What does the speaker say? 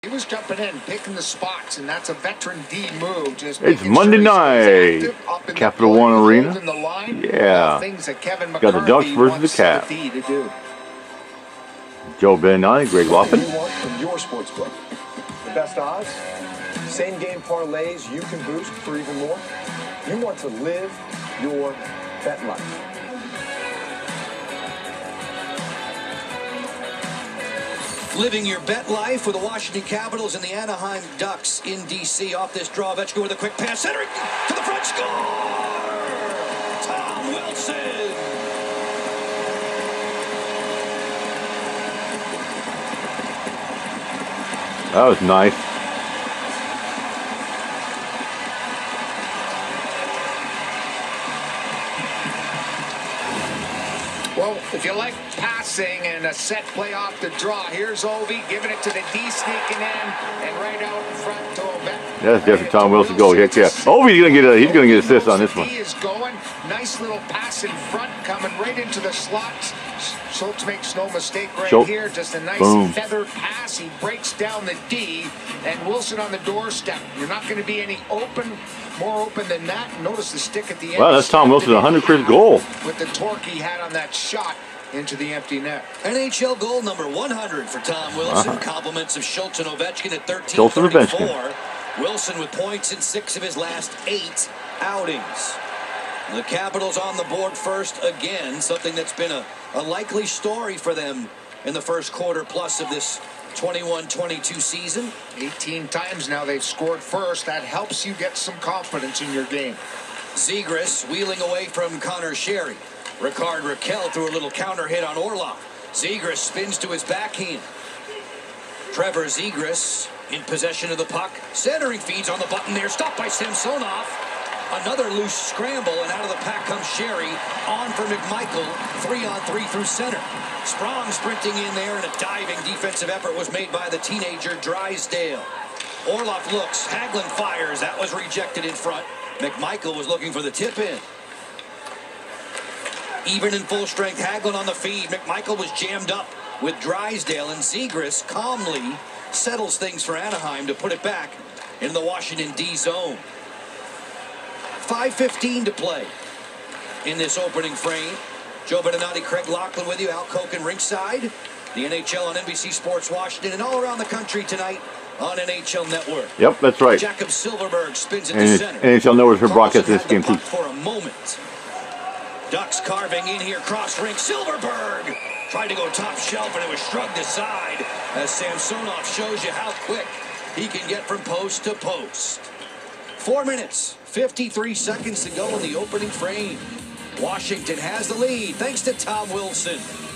He was jumping in, picking the spots, and that's a veteran D move. Just it's Monday night, Capital One Arena. Yeah, got the Ducks versus the Caps. Joe Beninati, Greg Loffin. What do you want from your sports book? The best odds? Same game parlays you can boost for even more? You want to live your bet life. Living your bet life with the Washington Capitals and the Anaheim Ducks in D.C. Off this draw, Ovechkin with a quick pass, centering to the front, score! Tom Wilson! That was nice. Well, if you like passing and a set play off the draw, here's Ovi giving it to the D, sneaking in and right out in front to Ovechkin. That's definitely Tom Wilson goal. Heck yeah. Ovi's gonna get assist on this one. He is going. Nice little pass in front, coming right into the slots. Schultz makes no mistake right here. Just a nice feathered pass. He breaks down the D, and Wilson on the doorstep. You're not going to be any more open than that. Notice the stick at the end. Wow, that's Tom Wilson's 100th goal. With the torque he had on that shot into the empty net. NHL goal number 100 for Tom Wilson. Compliments of Schultz and Ovechkin at 13-34. Wilson with points in 6 of his last 8 outings. The Capitals on the board first again, something that's been a likely story for them in the first quarter plus of this 21-22 season. 18 times now they've scored first. That helps you get some confidence in your game. Zegras wheeling away from Connor Sherry. Ricard Raquel threw a little counter hit on Orlov. Zegras spins to his backhand. Trevor Zegras in possession of the puck. Centering feeds on the button there. Stopped by Samsonov. Another loose scramble, and out of the pack comes Sherry. On for McMichael. 3-on-3 through center. Sprong sprinting in there, and a diving defensive effort was made by the teenager Drysdale. Orlov looks. Hagelin fires. That was rejected in front. McMichael was looking for the tip-in. Even in full strength, Hagelin on the feed. McMichael was jammed up with Drysdale, and Zegras calmly settles things for Anaheim to put it back in the Washington D zone. 5:15 to play in this opening frame. Joe Beninati, Craig Laughlin with you. Al Koken ringside. The NHL on NBC Sports Washington and all around the country tonight on NHL Network. Yep, that's right. Jacob Silverberg spins it to center. NHL Network for broadcast this game too. For a moment. Ducks carving in here, cross ring. Silverberg tried to go top shelf, and it was shrugged aside as Samsonov shows you how quick he can get from post to post. 4 minutes, 53 seconds to go in the opening frame. Washington has the lead thanks to Tom Wilson.